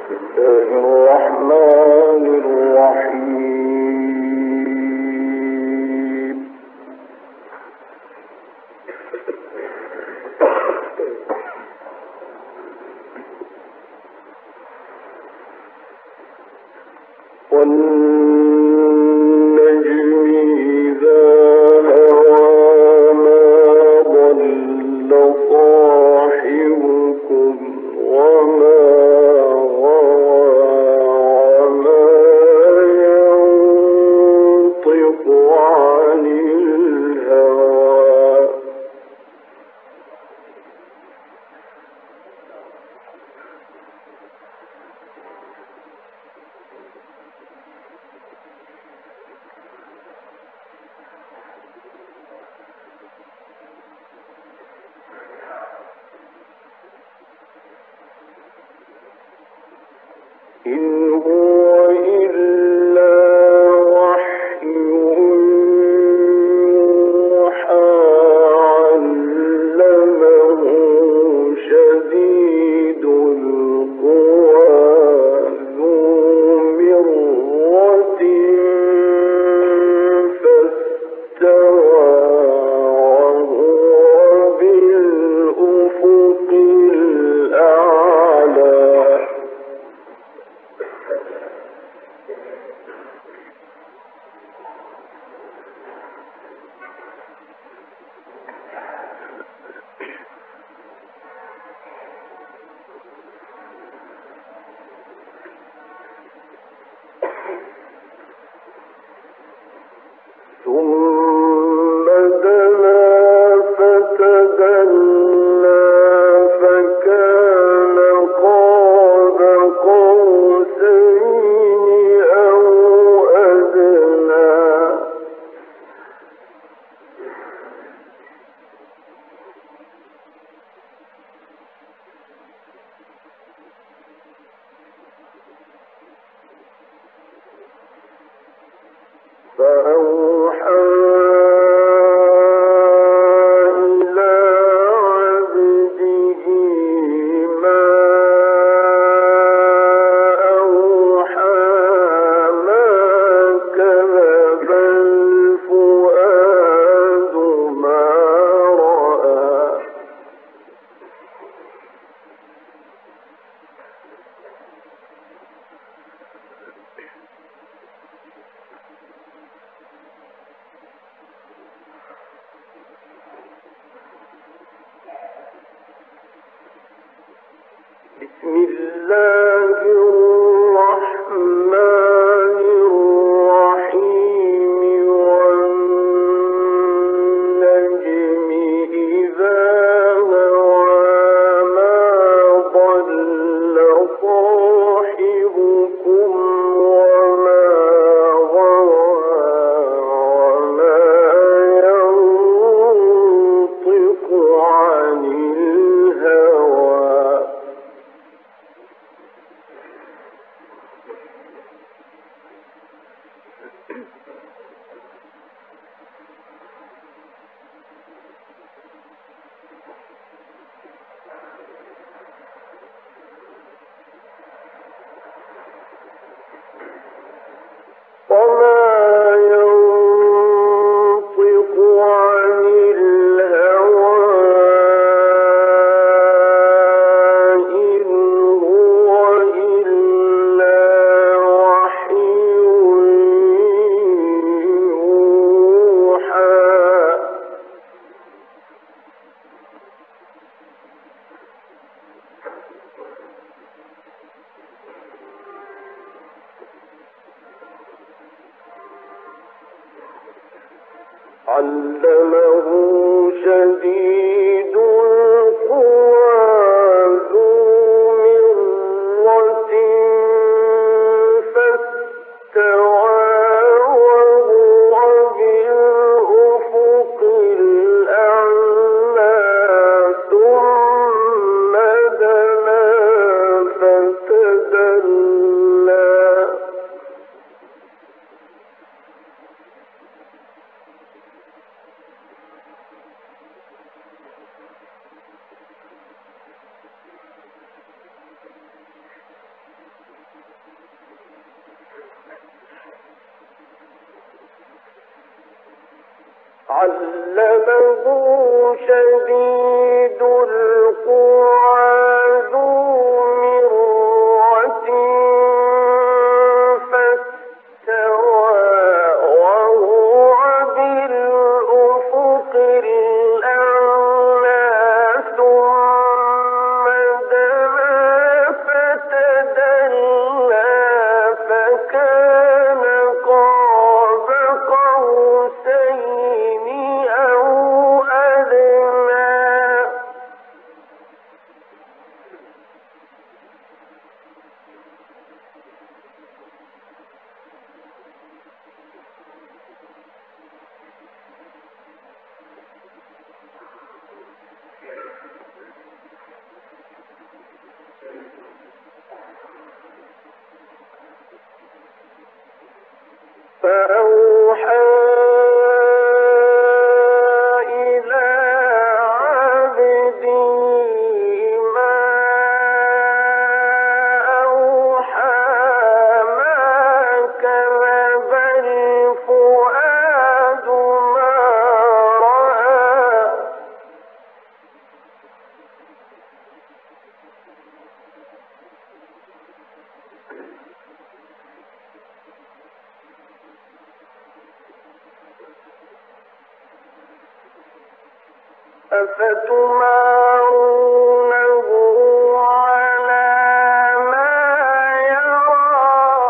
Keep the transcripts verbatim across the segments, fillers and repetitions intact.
علمه شديد القوى ذو مرة فاستوى وهو بالأفق الأعلى ثم دنا فتدلى علمه شديد القوى ذو مرة فاستوى وهو بالأفق الأعلى ثم دنا فتدلى فكان قاب قوسين أو أدنى. فأوحى إلى عبده ما أوحى ما كذب الفؤاد ما رأى. أفتمارونه على ما يرى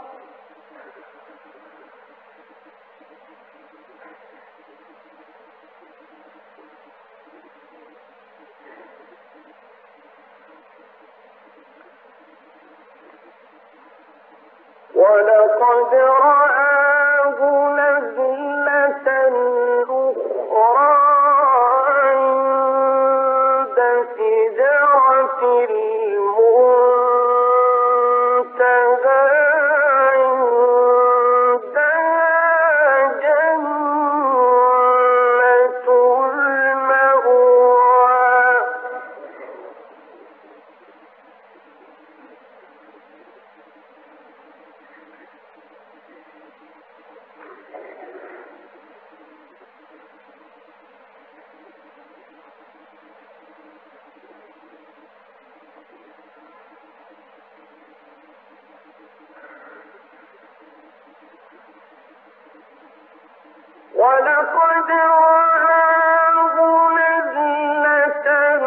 ولقد رآه نزلة أخرى عند سدرة المنتهى عندها جنة المأوى. ولقد رآه نزلة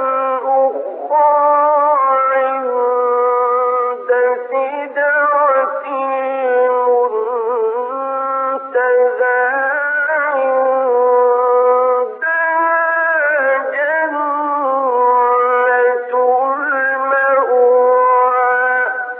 أخرى عند سدرة المنتهى عندها جنة المأوى.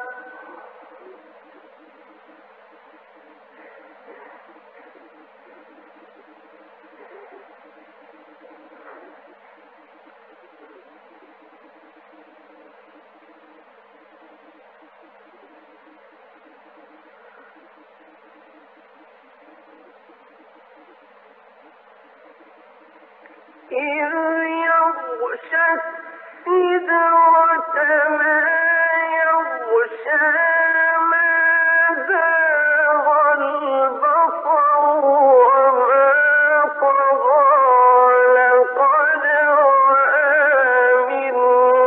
إذ يغشى السدرة ما يغشى ما زاغ البصر وما طغى لقد رأى من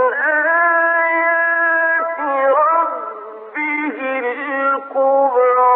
آيات ربه الكبرى.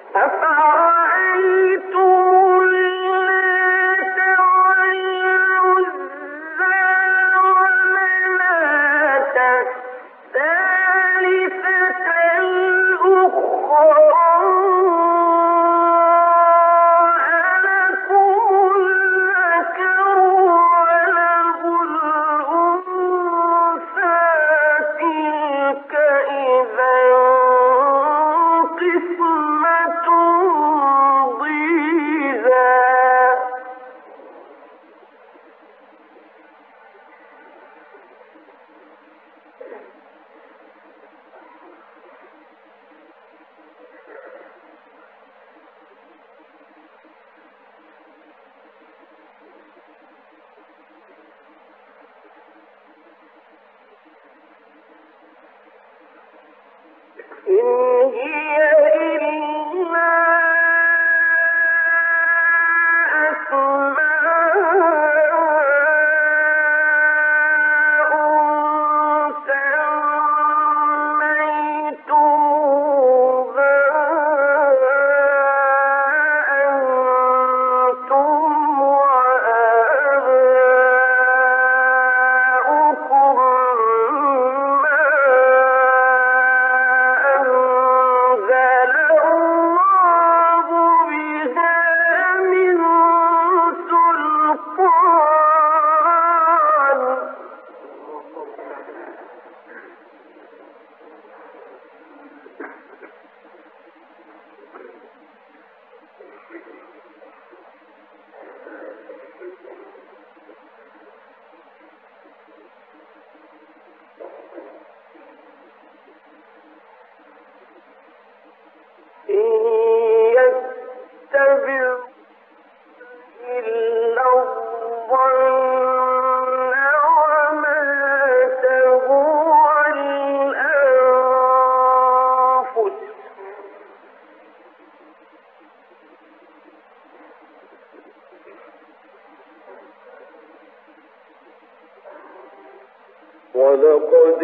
ولقد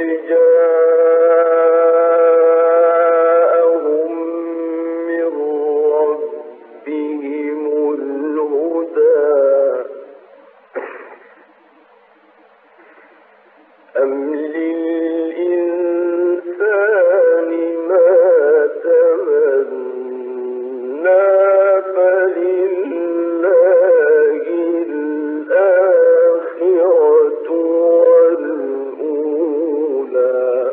جاءهم من ربهم الهدى أم للإنسان ما تمنى فلله الآخرة والأولى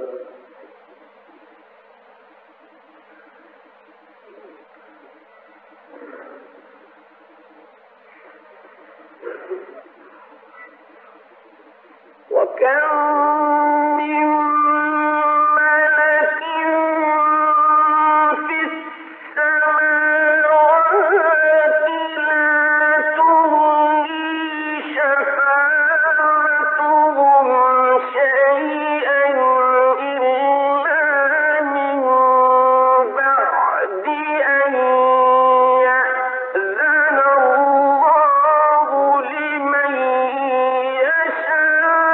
وكم من ملك في السماوات لا تغني شفاعتهم شيئا إلا من بعد أن يأذن الله لمن يشاء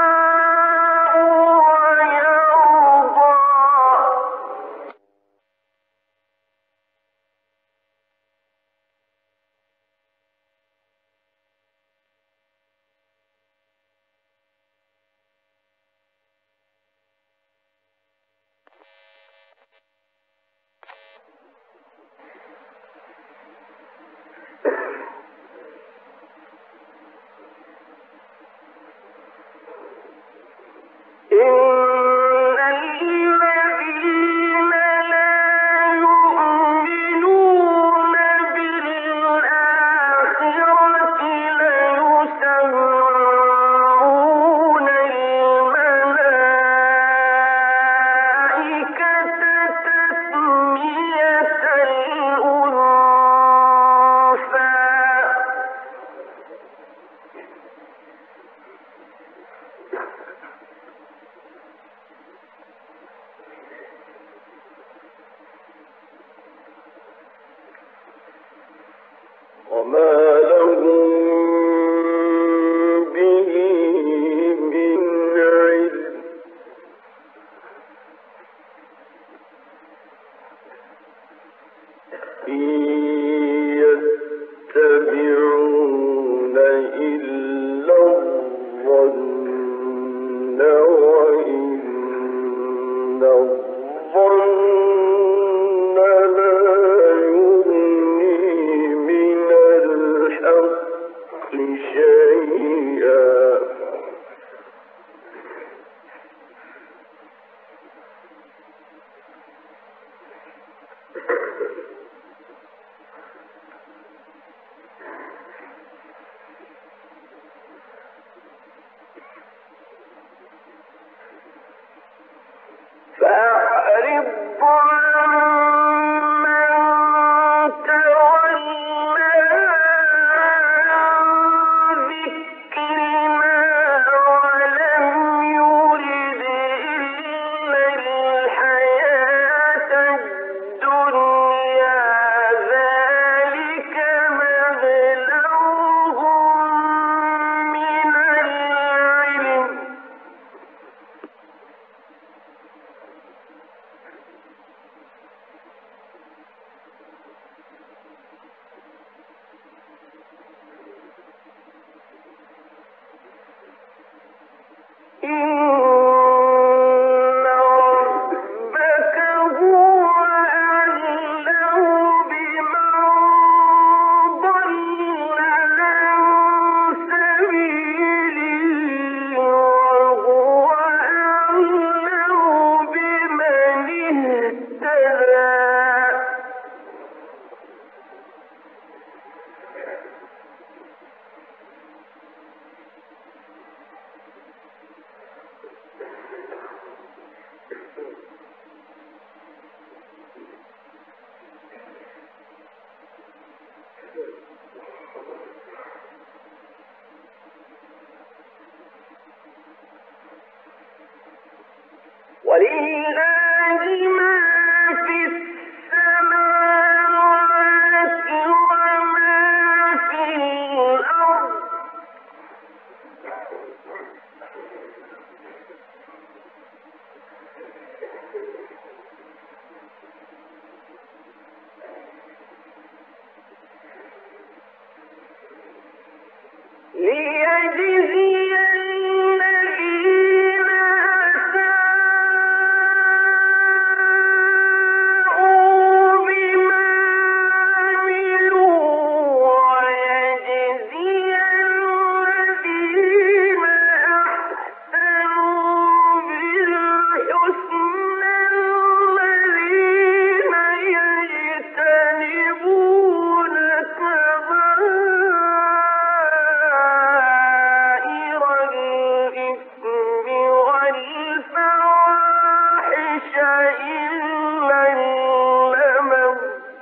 ويرضى. إن الذين لا يؤمنون بالآخرة ليسمون الملائكة تسمية الأنثى وما لهم به من علم يتبعون إلا الظن وإن الظن لا يغني من الحق شيئا. فأعرض عمن تولى عن ذكرنا ولم يرد إلا الحياة الدنيا ذلك مبلغهم من العلم. إن ربك هو أعلم بمن ضل عن سبيله وهو أعلم بمن اهتدى. ولله ما في السماوات وما في الأرض. ليجزي الذين أساءوا بما عملوا ويجزي الذين أحسنوا بالحسنى الذين يجتنبون كبائر الإثم والفواحش إلا اللمم.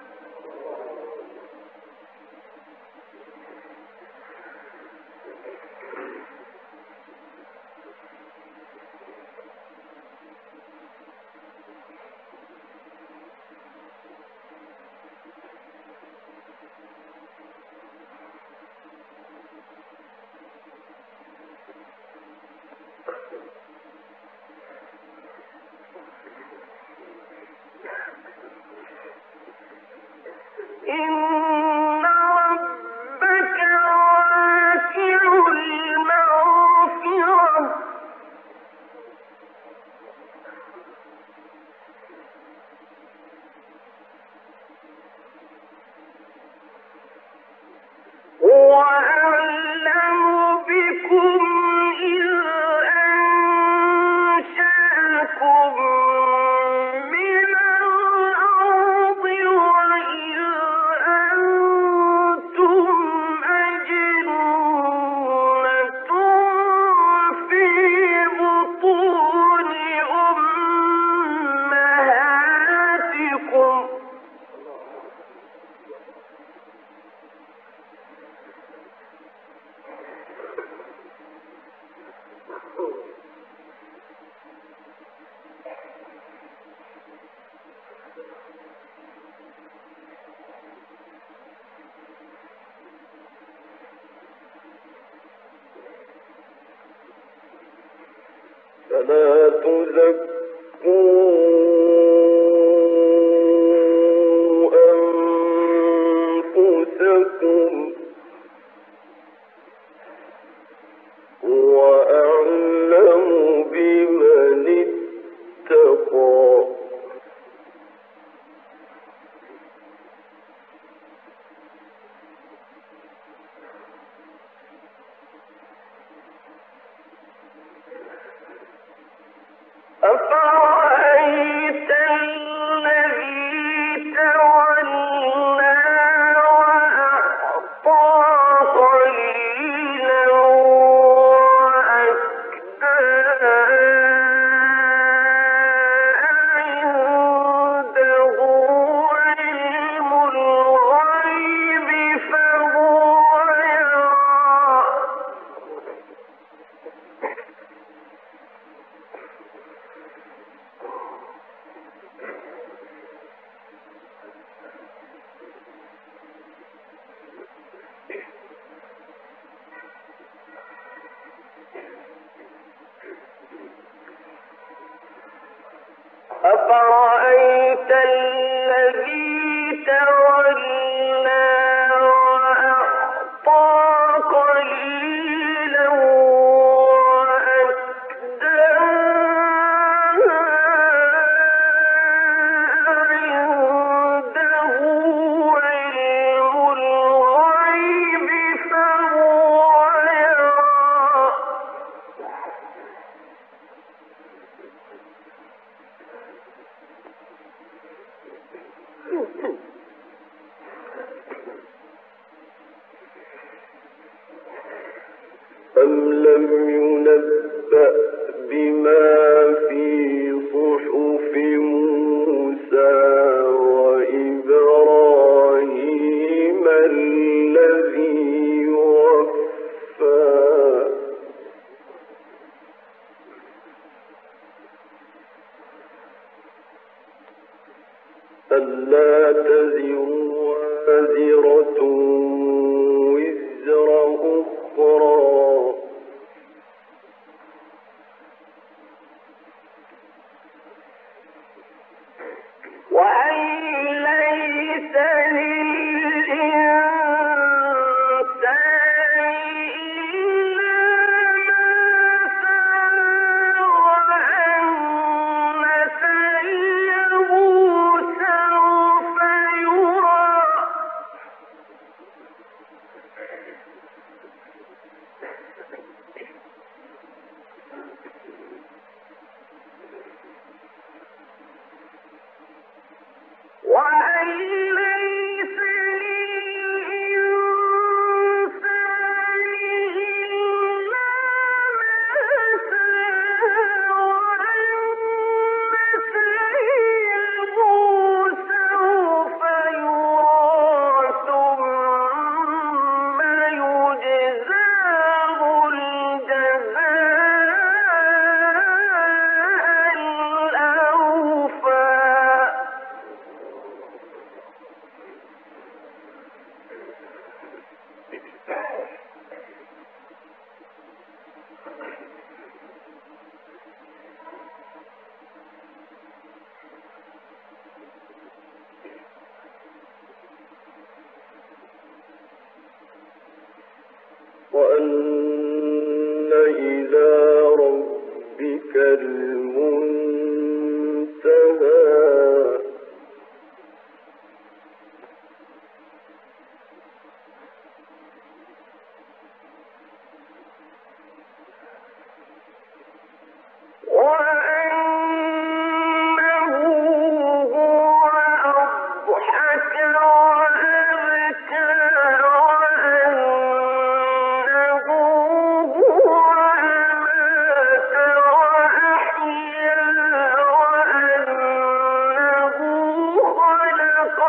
إن ربك واسع المغفرة هو أعلم بكم إذ أنشأكم من الأرض وإذ أنتم أجنة في بطون أمهاتكم. فلا تزكوا أم لم ينبأ بما في صحف موسى وإبراهيم الذي وفى ألا تزر وازرة وزر أخرى وأن ليس للإنسان إلا ما سعى وأن سعيه سوف يرى وأن ليس للإنسان إلا ما سعى وأن سعيه سوف يرى ثم يجزاه الجزاء الأوفى وأن إلى ربك المنتهى وأنه هو أضحك وأبكى وأنه هو أمات وأحيا وأنه خلق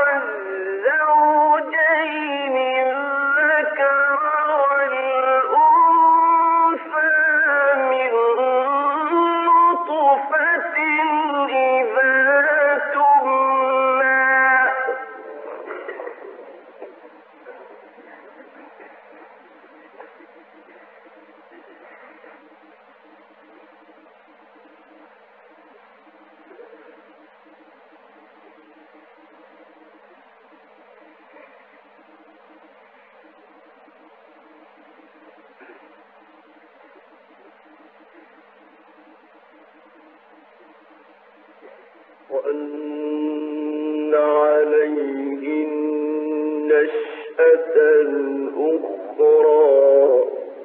الزوجين الذكر والأنثى من نطفة إذا تمنى وأن عليه النشأة الأخرى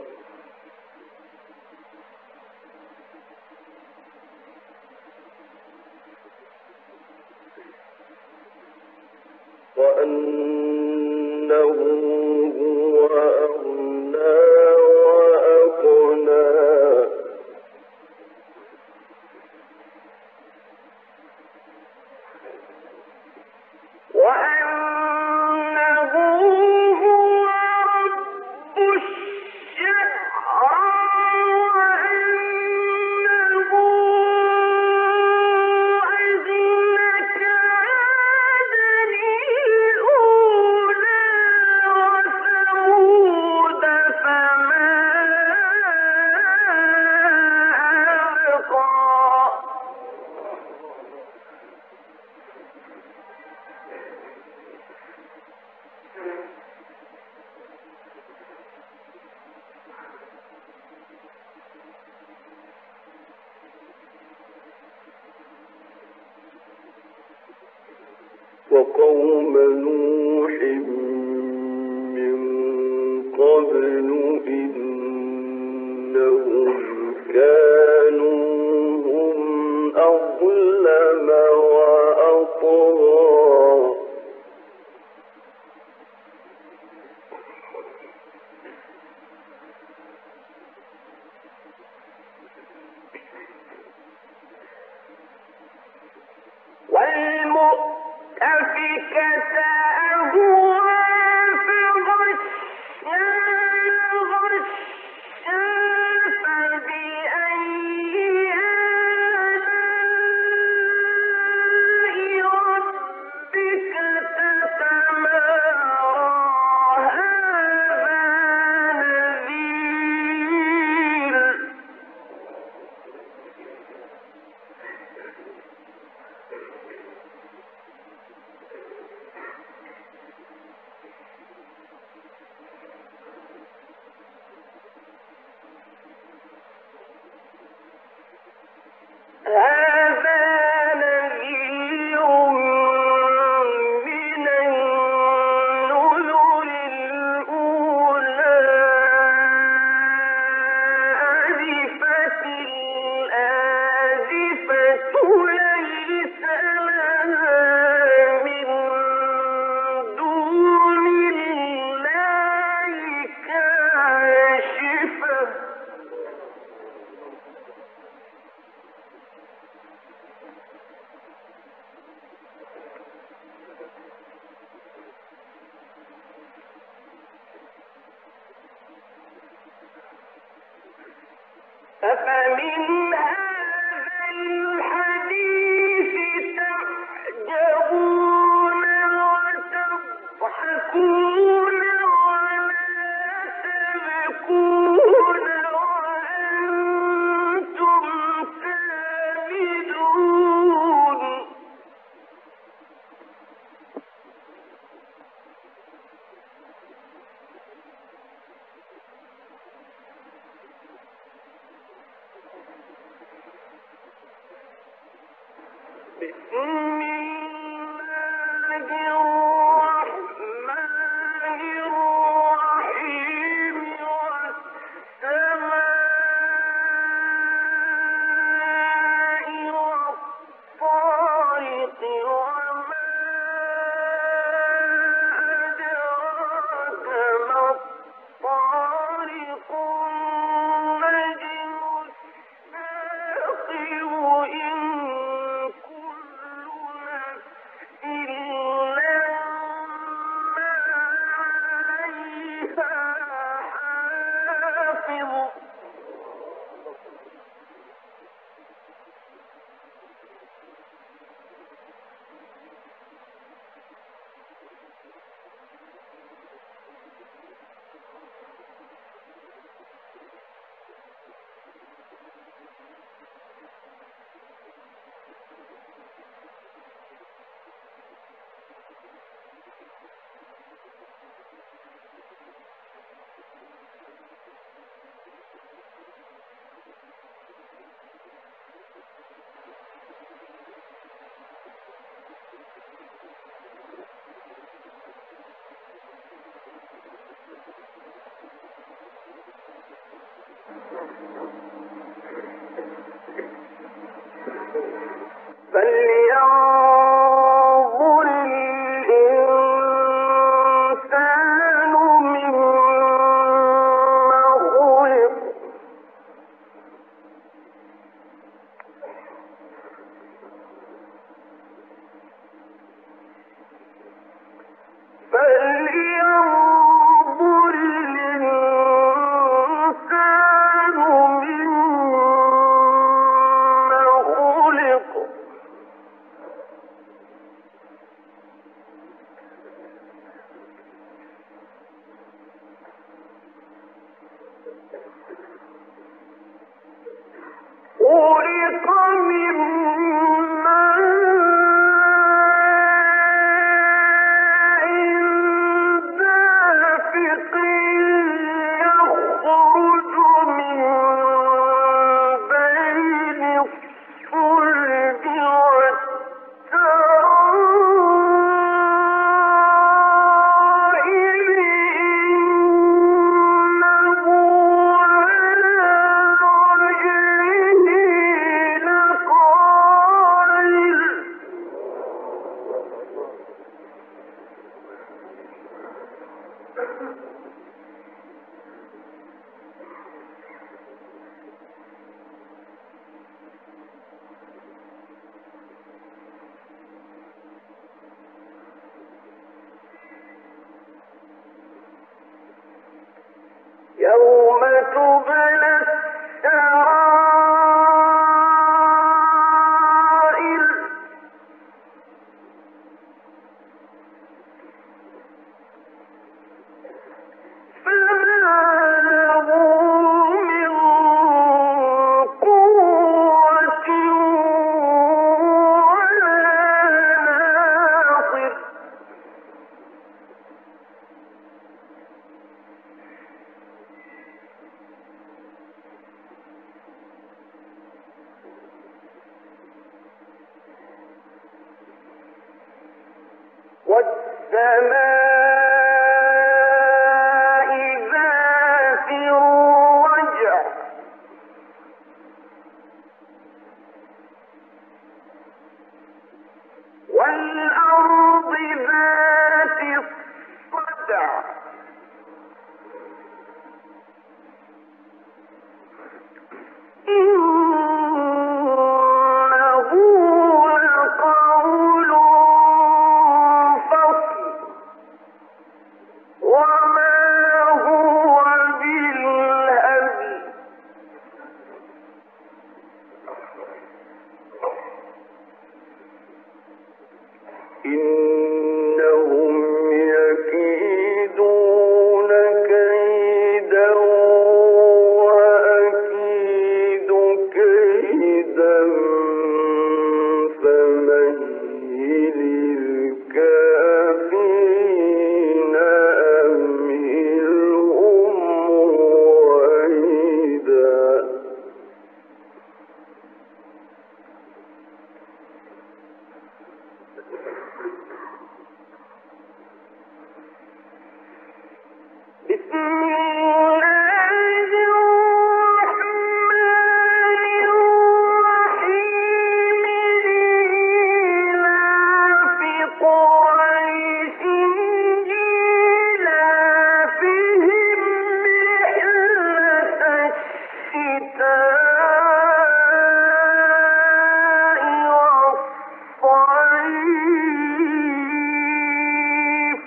وأنه هو أغنى وأقنى وأنه هو رب الشعرى وأنه أهلك عادا الأولى وثمود فما أبقى وقوم نوح من قبل إنهم كانوا هم أظلم وأطغى أفمن هذا الحديث تعجبون وتضحكون ولا تبكون وأنتم سامدون بسم الله الرحمن الرحيم والسماء والطارق وما أدراك ما الطارق النجم الثاقب إن فلينظر الإنسان مما خلق فلينظر الإنسان مما خلق خلق من ماء دافق يخرج من بين الصلب والترائب إنه على وجهه لقادر يوم تبلى السرائر ذات الرجع والأرض ذات الصدع إنه لقول فصل وما هو بالهزل إنهم يكيدون كيدا وأكيد كيدا فمهل الكافرين أمهلهم رويدا بسم الله الرحمن الرحيم لإيلاف قريش إيلافهم رحلة الشتاء والصيف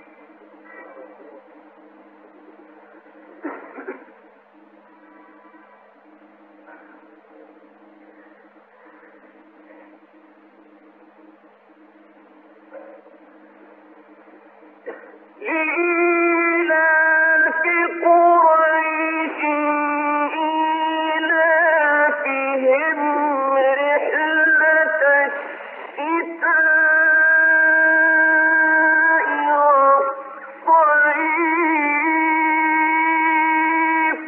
لإيلاف قريش إيلافهم رحلة الشتاء والصيف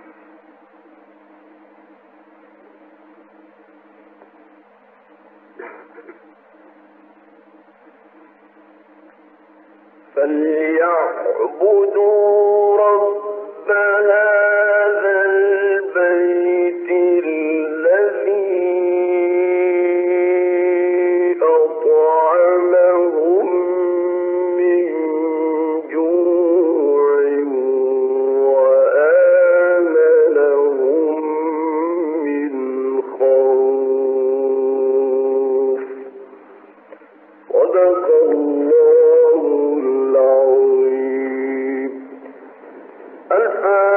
فليعبدوا رب هذا البيت الذي أطعمهم من جوع وآمنهم من خوف صدق الله العظيم. الفاتحة.